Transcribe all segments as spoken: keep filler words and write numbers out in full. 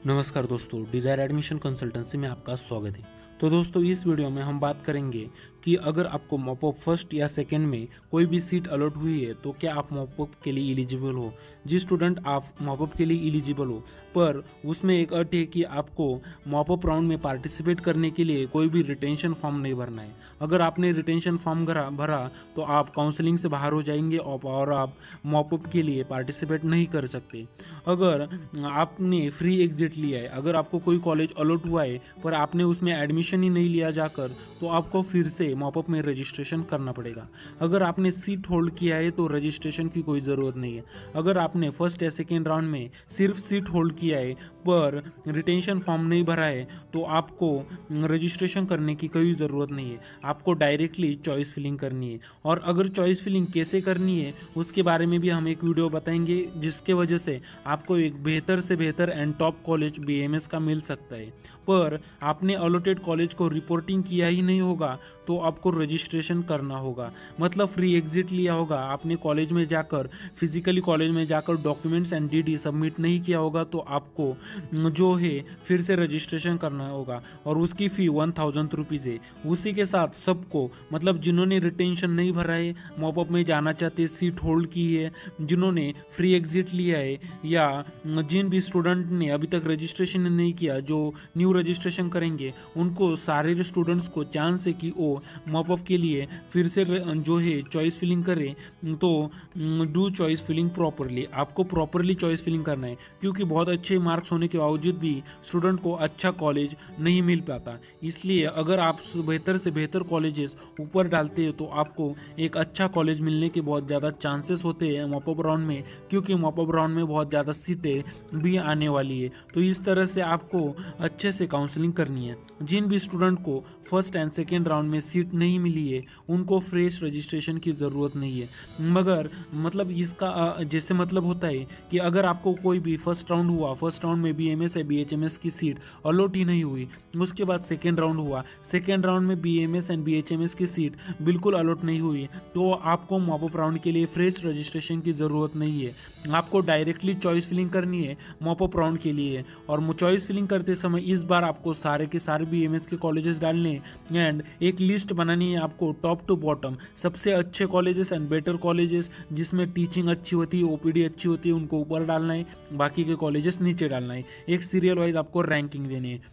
नमस्कार दोस्तों, desire admission consultancy में आपका स्वागत है। तो दोस्तों, इस वीडियो में हम बात करेंगे कि अगर आपको मॉपअप फर्स्ट या सेकंड में कोई भी सीट अलॉट हुई है तो क्या आप मॉपअप के लिए एलिजिबल हो। जिस स्टूडेंट आप मॉपअप के लिए एलिजिबल हो, पर उसमें एक अट है कि आपको मॉपअप राउंड में पार्टिसिपेट करने के लिए कोई भी रिटेंशन फॉर्म नहीं भरना है। अगर आपने रिटेंशन फॉर्म भरा भरा तो आप काउंसलिंग से बाहर हो जाएंगे और आप मॉपअप के लिए पार्टिसिपेट नहीं कर सकते। अगर आपने फ्री एग्जिट लिया है, अगर आपको कोई कॉलेज अलॉट हुआ है पर आपने उसमें एडमिशन ही नहीं लिया जाकर, तो आपको फिर से मॉपअप में रजिस्ट्रेशन करना पड़ेगा। अगर आपने सीट होल्ड किया है तो रजिस्ट्रेशन की कोई ज़रूरत नहीं है। अगर आपने फर्स्ट या सेकेंड राउंड में सिर्फ सीट होल्ड किया है पर रिटेंशन फॉर्म नहीं भरा है तो आपको रजिस्ट्रेशन करने की कोई ज़रूरत नहीं है। आपको डायरेक्टली चॉइस फिलिंग करनी है। और अगर चॉइस फिलिंग कैसे करनी है उसके बारे में भी हम एक वीडियो बताएंगे, जिसके वजह से आपको एक बेहतर से बेहतर एंड टॉप कॉलेज बीएमएस का मिल सकता है। पर आपने अलॉटेड कॉलेज को रिपोर्टिंग किया ही नहीं होगा तो आपको रजिस्ट्रेशन करना होगा। मतलब फ्री एग्जिट लिया होगा, आपने कॉलेज में जाकर फिजिकली कॉलेज में जाकर डॉक्यूमेंट्स एंड डीडी सबमिट नहीं किया होगा तो आपको जो है फिर से रजिस्ट्रेशन करना होगा और उसकी फ़ी वन थाउजेंड रुपीज़ है। उसी के साथ सबको, मतलब जिन्होंने रिटेंशन नहीं भरा है, मॉपअप में जाना चाहते, सीट होल्ड की है, जिन्होंने फ्री एग्जिट लिया है, या जिन भी स्टूडेंट ने अभी तक रजिस्ट्रेशन नहीं किया, जो न्यू रजिस्ट्रेशन करेंगे, उनको सारे स्टूडेंट्स को चांस है कि वो मॉपअप के लिए फिर से जो है चॉइस फिलिंग करें। तो डू चॉइस फिलिंग प्रॉपरली, आपको प्रॉपरली चॉइस फिलिंग करना है, क्योंकि बहुत अच्छे मार्क्स होने के बावजूद भी स्टूडेंट को अच्छा कॉलेज नहीं मिल पाता। इसलिए अगर आप बेहतर से बेहतर कॉलेजेस ऊपर डालते हो तो आपको एक अच्छा कॉलेज मिलने के बहुत ज़्यादा चांसेस होते हैं मॉपअप राउंड में, क्योंकि मॉपअप राउंड में बहुत ज़्यादा सीटें भी आने वाली है। तो इस तरह से आपको अच्छे से काउंसलिंग करनी है। जिन भी स्टूडेंट को फर्स्ट एंड सेकेंड राउंड में सीट नहीं मिली है उनको फ्रेश रजिस्ट्रेशन की ज़रूरत नहीं है। मगर मतलब इसका जैसे मतलब होता है कि अगर आपको कोई भी फर्स्ट राउंड हुआ, फर्स्ट राउंड में बीएमएस या बीएचएमएस की सीट अलॉट ही नहीं हुई, उसके बाद सेकेंड राउंड हुआ, सेकेंड राउंड में बीएमएस एंड बीएचएमएस की सीट बिल्कुल अलॉट नहीं हुई, तो आपको मॉपअप राउंड के लिए फ्रेश रजिस्ट्रेशन की ज़रूरत नहीं है। आपको डायरेक्टली चॉइस फिलिंग करनी है मॉपअप राउंड के लिए। और चॉइस फिलिंग करते समय इस बार आपको सारे के सारे बीएमएस के कॉलेजेस डालने हैं एंड एक लिस्ट बनानी है आपको टॉप टू बॉटम, सबसे अच्छे कॉलेजेस एंड बेटर कॉलेजेस जिसमें टीचिंग अच्छी होती है, ओपीडी अच्छी होती है, उनको ऊपर डालना है, बाकी के कॉलेजेस नीचे डालना है। एक सीरियल वाइज आपको रैंकिंग देनी है।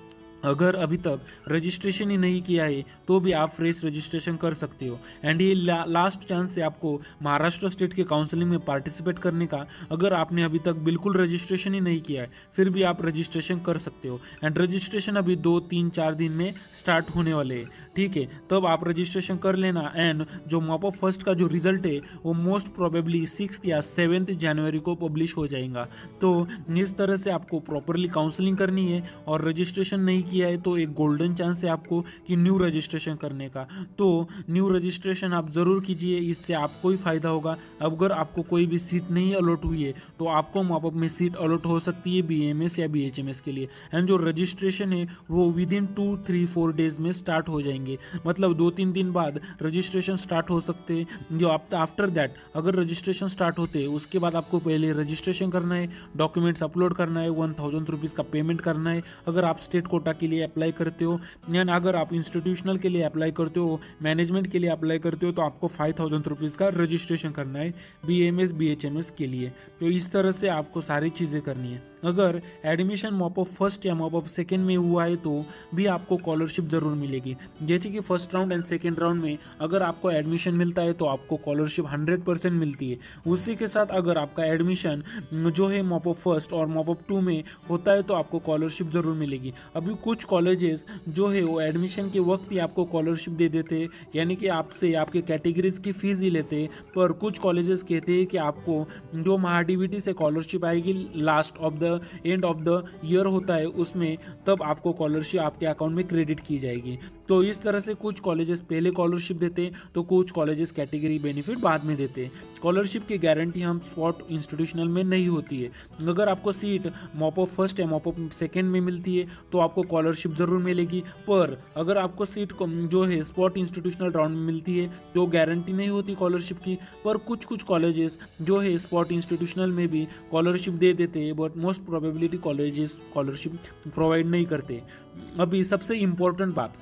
अगर अभी तक रजिस्ट्रेशन ही नहीं किया है तो भी आप फ्रेश रजिस्ट्रेशन कर सकते हो। एंड ये ला, लास्ट चांस है आपको महाराष्ट्र स्टेट के काउंसलिंग में पार्टिसिपेट करने का। अगर आपने अभी तक बिल्कुल रजिस्ट्रेशन ही नहीं किया है फिर भी आप रजिस्ट्रेशन कर सकते हो। एंड रजिस्ट्रेशन अभी दो तीन चार दिन में स्टार्ट होने वाले हैं, ठीक है। तब आप रजिस्ट्रेशन कर लेना। एंड जो मॉपअप फर्स्ट का जो रिजल्ट है वो most probably six or seventh जनवरी को पब्लिश हो जाएगा। तो इस तरह से आपको प्रॉपरली काउंसलिंग करनी है। और रजिस्ट्रेशन नहीं किया है तो एक गोल्डन चांस है आपको कि न्यू रजिस्ट्रेशन करने का। तो न्यू रजिस्ट्रेशन आप ज़रूर कीजिए, इससे आपको ही फ़ायदा होगा। अगर आपको कोई भी सीट नहीं अलॉट हुई है तो आपको मॉपअप में सीट अलॉट हो सकती है बीएमएस या बीएचएमएस के लिए। एंड जो रजिस्ट्रेशन है वो within two three four days में स्टार्ट हो जाएंगे, मतलब दो तीन दिन बाद रजिस्ट्रेशन स्टार्ट हो सकते हैं। जो आफ्टर दैट अगर रजिस्ट्रेशन स्टार्ट होते हैं उसके बाद आपको पहले रजिस्ट्रेशन करना है, डॉक्यूमेंट्स अपलोड करना है, वन थाउजेंड रुपीज़ का पेमेंट करना है अगर आप स्टेट कोटा के लिए अप्लाई करते हो। एंड अगर आप इंस्टीट्यूशनल के लिए अप्लाई करते हो, मैनेजमेंट के लिए अप्लाई करते हो, तो आपको फाइव थाउजेंड रुपीज़ का रजिस्ट्रेशन करना है बीएमएस बीएचएमएस के लिए। तो इस तरह से आपको सारी चीज़ें करनी है। अगर एडमिशन मॉपअप फर्स्ट या मॉपअप सेकेंड में हुआ है तो भी आपको स्कॉलरशिप ज़रूर मिलेगी। जैसे कि first round and second round में अगर आपको एडमिशन मिलता है तो आपको स्कॉलरशिप हंड्रेड परसेंट मिलती है। उसी के साथ अगर आपका एडमिशन जो है मॉपअप फर्स्ट और मॉपअप टू में होता है तो आपको स्कॉलरशिप ज़रूर मिलेगी। अभी कुछ कॉलेजेस जो है वो एडमिशन के वक्त ही आपको स्कॉलरशिप दे देते हैं, यानी कि आपसे आपके कैटेगरीज की फ़ीस ही लेते हैं। पर कुछ कॉलेजेस कहते हैं कि आपको जो महाडीबीटी से स्कॉलरशिप आएगी last of the end of the year होता है उसमें, तब आपको स्कॉलरशिप आपके अकाउंट में क्रेडिट की जाएगी। तो इस तरह से कुछ कॉलेजेस पहले स्कॉलरशिप देते हैं तो कुछ कॉलेजेस कैटेगरी बेनिफिट बाद में देते हैं। स्कॉलरशिप की गारंटी हम स्पॉट इंस्टीट्यूशनल में नहीं होती है। अगर आपको सीट मॉपअप फर्स्ट या मॉपअप सेकेंड में मिलती है तो आपको स्कॉलरशिप ज़रूर मिलेगी, पर अगर आपको सीट जो है स्पॉट इंस्टीट्यूशनल राउंड में मिलती है तो गारंटी नहीं होती स्कॉलरशिप की। पर कुछ कुछ कॉलेजेस जो है स्पॉट इंस्टीट्यूशनल में भी स्कॉलरशिप दे देते हैं, but most probability colleges scholarship provide नहीं करते। अभी सबसे इम्पोर्टेंट बात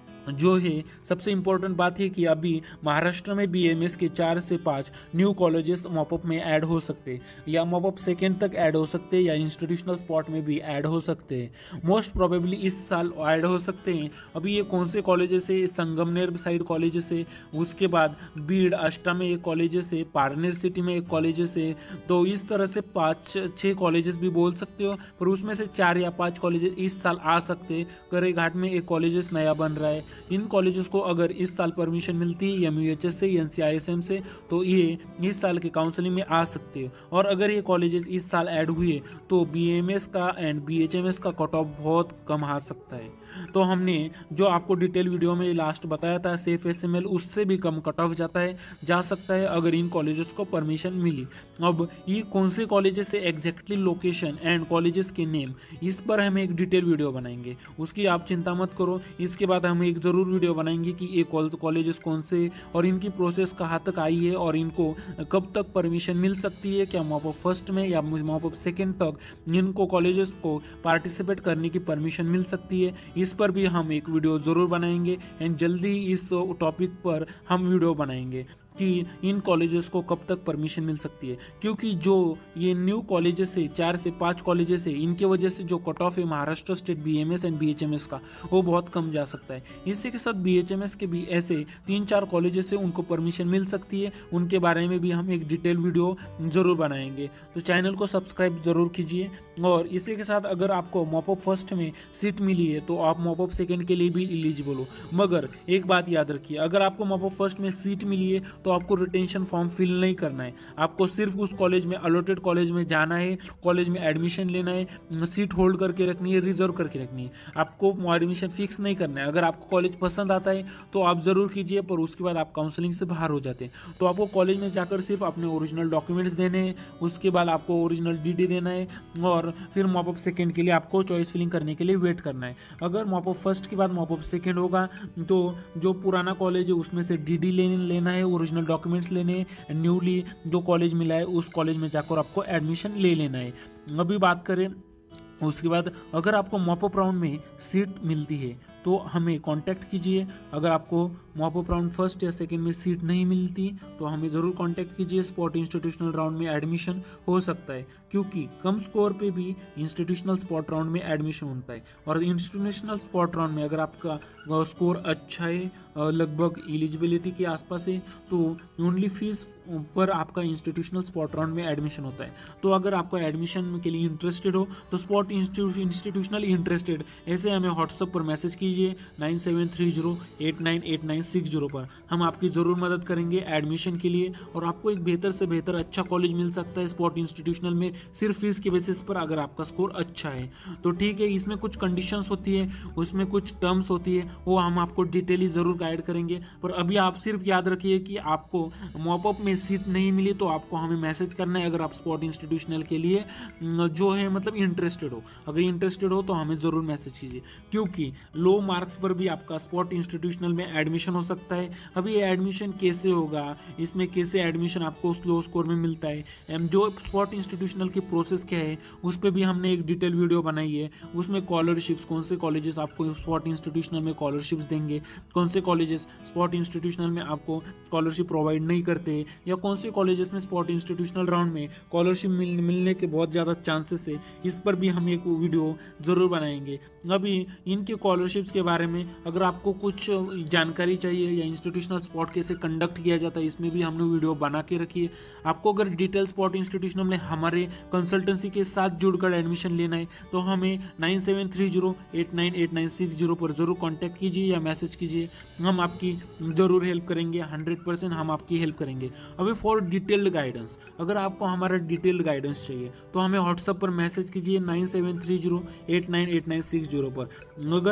जो है सबसे इम्पोर्टेंट बात है कि अभी महाराष्ट्र में बीएमएस के चार से पाँच न्यू कॉलेजेस मॉपअप में ऐड हो सकते हैं, या मॉपअप सेकेंड तक ऐड हो सकते हैं, या इंस्टीट्यूशनल स्पॉट में भी ऐड हो सकते हैं। मोस्ट प्रोबेबली इस साल ऐड हो सकते हैं। अभी ये कौन से कॉलेजेस है? संगमनेर साइड कॉलेजेस है, उसके बाद बीड़ अष्टा में एक कॉलेजेस है, पारनेर सिटी में एक कॉलेजेस है। तो इस तरह से पाँच छः कॉलेजेस भी बोल सकते हो, पर उसमें से चार या पाँच कॉलेजेस इस साल आ सकते हैं। करेघाट में एक कॉलेजेस नया बन रहा है। इन कॉलेजेस को अगर इस साल परमिशन मिलती है एम यू एच एस से, N C I S M से, तो ये इस साल के काउंसलिंग में आ सकते हैं। और अगर ये कॉलेजेस इस साल ऐड हुए तो बी एम एस का and B H M S का कट ऑफ बहुत कम आ सकता है। तो हमने जो आपको डिटेल वीडियो में लास्ट बताया था सेफ एस एम एल, उससे भी कम कट ऑफ जाता है जा सकता है अगर इन कॉलेजेस को परमिशन मिली। अब ये कौन से कॉलेजेस से एग्जैक्टली लोकेशन एंड कॉलेजेस के नेम, इस पर हम एक डिटेल वीडियो बनाएंगे, उसकी आप चिंता मत करो। इसके बाद हम एक ज़रूर वीडियो बनाएंगे कि ये कॉलेजेस कौन से और इनकी प्रोसेस कहाँ तक आई है और इनको कब तक परमिशन मिल सकती है, क्या मॉपअप फर्स्ट में या मॉपअप सेकेंड तक इनको कॉलेजेस को पार्टिसिपेट करने की परमिशन मिल सकती है। इस पर भी हम एक वीडियो ज़रूर बनाएंगे एंड जल्दी इस टॉपिक पर हम वीडियो बनाएंगे कि इन कॉलेजेस को कब तक परमिशन मिल सकती है, क्योंकि जो ये न्यू कॉलेजेस है चार से पाँच कॉलेजेस है, इनके वजह से जो कट ऑफ है Maharashtra state BMS and BHMS का वो बहुत कम जा सकता है। इसी के साथ बीएचएमएस के भी ऐसे तीन चार कॉलेजेस से उनको परमिशन मिल सकती है, उनके बारे में भी हम एक डिटेल वीडियो ज़रूर बनाएंगे। तो चैनल को सब्सक्राइब ज़रूर कीजिए। और इसी के साथ अगर आपको मॉपअप फर्स्ट में सीट मिली है तो आप मॉपअप सेकेंड के लिए भी एलिजिबल हो। मगर एक बात याद रखिए, अगर आपको मॉपअप फर्स्ट में सीट मिली है तो आपको रिटेंशन फॉर्म फिल नहीं करना है। आपको सिर्फ उस कॉलेज में अलॉटेड कॉलेज में जाना है, कॉलेज में एडमिशन लेना है, सीट होल्ड करके रखनी है, रिजर्व करके रखनी है। आपको एडमिशन फिक्स नहीं करना है। अगर आपको कॉलेज पसंद आता है तो आप ज़रूर कीजिए, पर उसके बाद आप काउंसलिंग से बाहर हो जाते हैं। तो आपको कॉलेज में जाकर सिर्फ अपने ओरिजिनल डॉक्यूमेंट्स देने हैं, उसके बाद आपको ओरिजिनल डीडी देना है और फिर मॉपअप सेकेंड के लिए आपको चॉइस फिलिंग करने के लिए वेट करना है। अगर मॉपअप फर्स्ट के बाद मॉपअप सेकेंड होगा तो जो पुराना कॉलेज है उसमें से डीडी लेने लेना है, ओरिजिनल डॉक्यूमेंट्स लेने, न्यूली जो कॉलेज मिला है उस कॉलेज में जाकर आपको एडमिशन ले लेना है। अभी बात करें उसके बाद, अगर आपको मॉपअप राउंड में सीट मिलती है तो हमें कांटेक्ट कीजिए। अगर आपको मॉपअप राउंड फर्स्ट या सेकंड में सीट नहीं मिलती तो हमें ज़रूर कांटेक्ट कीजिए। स्पॉट इंस्टीट्यूशनल राउंड में एडमिशन हो सकता है, क्योंकि कम स्कोर पे भी इंस्टीट्यूशनल स्पॉट राउंड में एडमिशन होता है। और इंस्टीट्यूशनल स्पॉट राउंड में अगर आपका स्कोर अच्छा है, लगभग एलिजिबिलिटी के आसपास है, तो ओनली फीस पर आपका इंस्टीट्यूशनल स्पॉट राउंड में एडमिशन होता है। तो अगर आपका एडमिशन के लिए इंटरेस्टेड हो तो स्पॉट इंस्टीट्यूशनल इंटरेस्टेड ऐसे हमें व्हाट्सएप पर मैसेज कीजिए nine seven three zero eight nine eight nine six zero पर। हम आपकी ज़रूर मदद करेंगे एडमिशन के लिए, और आपको एक बेहतर से बेहतर अच्छा कॉलेज मिल सकता है स्पॉट इंस्टीट्यूशनल में सिर्फ फीस के बेसिस पर, अगर आपका स्कोर अच्छा है तो ठीक है। इसमें कुछ कंडीशंस होती है, उसमें कुछ टर्म्स होती है, वो हम आपको डिटेली ज़रूर गाइड करेंगे। पर अभी आप सिर्फ याद रखिए कि आपको मॉपअप में सीट नहीं मिली तो आपको हमें मैसेज करना है अगर आप स्पॉट इंस्टीट्यूशनल के लिए जो है मतलब इंटरेस्टेड हो। अगर इंटरेस्टेड हो तो हमें ज़रूर मैसेज कीजिए, क्योंकि लो मार्क्स पर भी आपका स्पॉट इंस्टीट्यूशनल में एडमिशन हो सकता है। अभी ये एडमिशन कैसे होगा, इसमें कैसे एडमिशन आपको स्लो स्कोर में मिलता है, जो स्पॉट इंस्टीट्यूशनल की प्रोसेस क्या है उस पर भी हमने एक डिटेल वीडियो बनाई है। उसमें स्कॉलरशिप्स, कौन से कॉलेजेस आपको स्पॉट इंस्टीट्यूशनल में स्कॉलरशिप्स देंगे, कौन से कॉलेजेस स्पॉट इंस्टीट्यूशनल में आपको स्कॉलरशिप प्रोवाइड नहीं करते, या कौन से कॉलेजेस में स्पॉट इंस्टीट्यूशनल राउंड में स्कॉलरशिप मिल, मिलने के बहुत ज़्यादा चांसेस है, इस पर भी हम एक वीडियो ज़रूर बनाएंगे। अभी इनके स्कॉलरशिप्स के बारे में अगर आपको कुछ जानकारी चाहिए या इंस्टीट्यूशनल स्पॉट कैसे कंडक्ट किया जाता है, इसमें भी हमने वीडियो बना के रखी है। आपको अगर डिटेल स्पॉट इंस्टीट्यूशनल में हमारे कंसल्टेंसी के साथ जुड़कर एडमिशन लेना है तो हमें nine seven three zero eight nine eight nine six zero पर ज़रूर कॉन्टैक्ट कीजिए या मैसेज कीजिए। हम आपकी ज़रूर हेल्प करेंगे, हंड्रेड परसेंट हम आपकी हेल्प करेंगे। अभी फॉर डिटेल्ड गाइडेंस, अगर आपको हमारा डिटेल्ड गाइडेंस चाहिए तो हमें व्हाट्सएप पर मैसेज कीजिए nine seven three zero eight nine eight nine six zero पर। अगर आपको कोई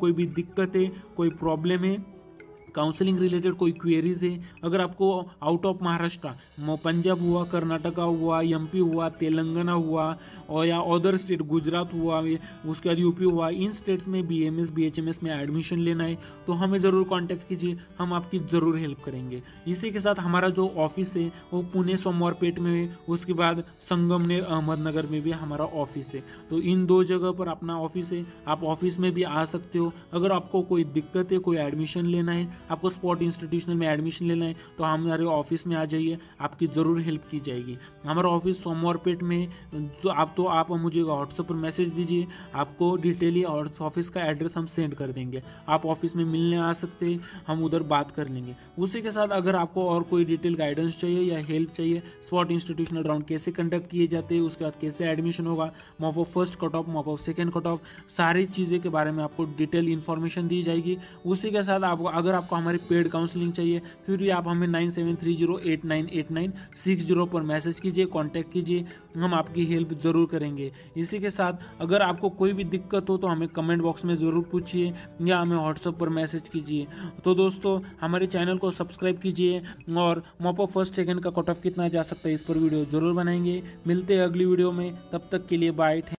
कोई भी दिक्कत है, कोई प्रॉब्लम है, काउंसलिंग रिलेटेड कोई क्वेरीज है, अगर आपको आउट ऑफ महाराष्ट्र, पंजाब हुआ, कर्नाटका हुआ, एमपी हुआ, तेलंगाना हुआ और या अदर स्टेट, गुजरात हुआ, उसके बाद यूपी हुआ, इन स्टेट्स में बीएमएस बीएचएमएस में एडमिशन लेना है तो हमें ज़रूर कांटेक्ट कीजिए, हम आपकी ज़रूर हेल्प करेंगे। इसी के साथ हमारा जो ऑफिस है वो पुणे सोमवारपेट में है, उसके बाद संगमनेर अहमदनगर में भी हमारा ऑफिस है। तो इन दो जगह पर अपना ऑफिस है, आप ऑफिस में भी आ सकते हो। अगर आपको कोई दिक्कत है, कोई एडमिशन लेना है, आपको स्पॉट इंस्टीट्यूशनल में एडमिशन लेना है तो हमारे ऑफिस में आ जाइए, आपकी ज़रूर हेल्प की जाएगी। हमारा ऑफिस सोमवारपेट में, तो आप तो आप मुझे व्हाट्सएप पर मैसेज दीजिए, आपको डिटेली और ऑफिस का एड्रेस हम सेंड कर देंगे। आप ऑफिस में मिलने आ सकते हैं, हम उधर बात कर लेंगे। उसी के साथ अगर आपको और कोई डिटेल गाइडेंस चाहिए या हेल्प चाहिए, स्पॉट इंस्टीट्यूशनल राउंड कैसे कंडक्ट किए जाते हैं, उसके बाद कैसे एडमिशन होगा, mop of first cut off, mop up second cut off, सारी चीज़ें के बारे में आपको डिटेल इन्फॉर्मेशन दी जाएगी। उसी के साथ आपको अगर आपको हमारी पेड काउंसलिंग चाहिए फिर भी आप हमें nine seven three zero eight nine eight nine six zero पर मैसेज कीजिए, कांटेक्ट कीजिए, हम आपकी हेल्प ज़रूर करेंगे। इसी के साथ अगर आपको कोई भी दिक्कत हो तो हमें कमेंट बॉक्स में ज़रूर पूछिए या हमें व्हाट्सएप पर मैसेज कीजिए। तो दोस्तों हमारे चैनल को सब्सक्राइब कीजिए और मॉप ऑफ फर्स्ट सेकेंड का कट ऑफ कितना जा सकता है इस पर वीडियो ज़रूर बनाएंगे। मिलते हैं अगली वीडियो में, तब तक के लिए बाय।